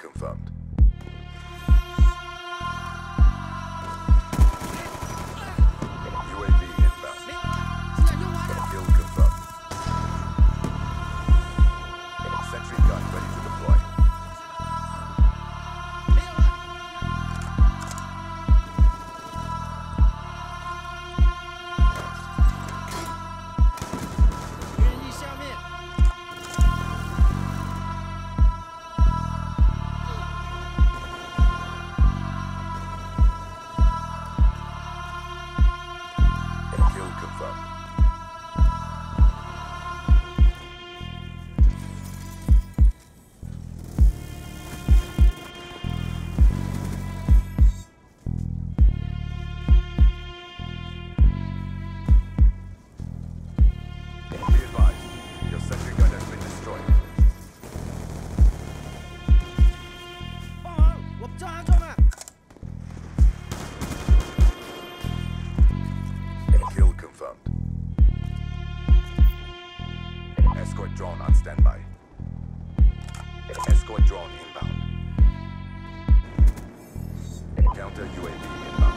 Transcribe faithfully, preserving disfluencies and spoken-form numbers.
confirmed. U A V inbound. Kill confirmed. Sentry gun ready to deploy. Kill confirmed. Be advised, your sentry gun has been destroyed. 帮忙，我们照安装了。 Kill confirmed. Escort drone on standby. Escort drone inbound. Counter U A V inbound.